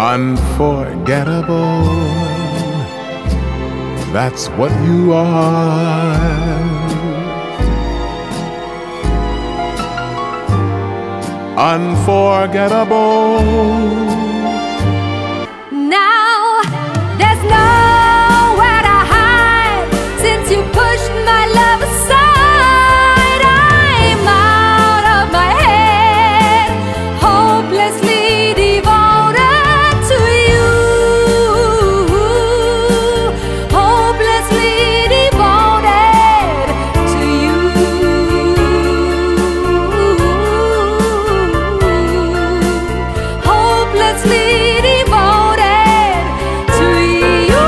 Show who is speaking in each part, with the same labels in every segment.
Speaker 1: Unforgettable, that's what you are. Unforgettable.
Speaker 2: Now there's nowhere to hide since you pushed my love aside. I'm out of my head, hopelessly devoted to you, hopelessly devoted to you, hopelessly devoted to you.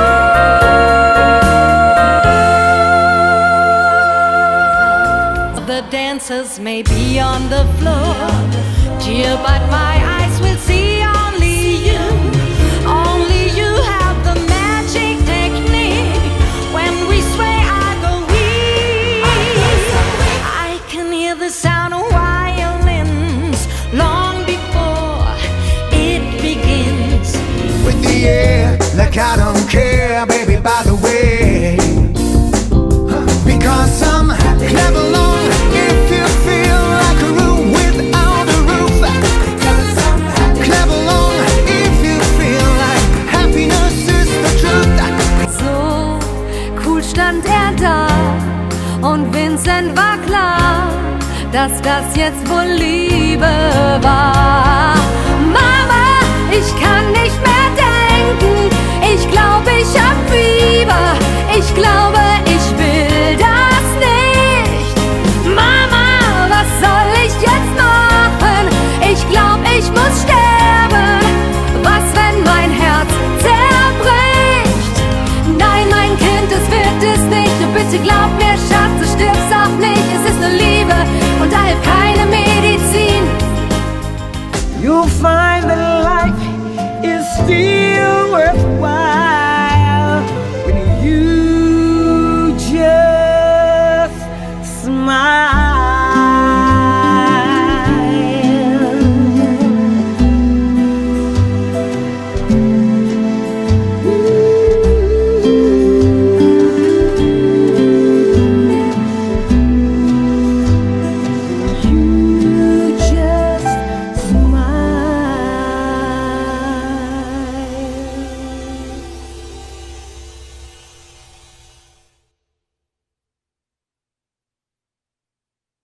Speaker 2: The dancers may be on the floor, dear, but my eyes will see only you. Only you have the magic technique. When we sway, I go weak. I can hear the sound of violins long before it begins.
Speaker 3: With the air, like I don't care, baby, by the way. Because I'm clap along if you feel like a room without a roof. Clap along if you feel like happiness is the truth.
Speaker 2: So cool stand er da und Vincent war klar, dass das jetzt wohl Liebe war. Mama, ich kann nicht mehr denken, ich glaube, ich hab Fieber, ich glaube, ich will da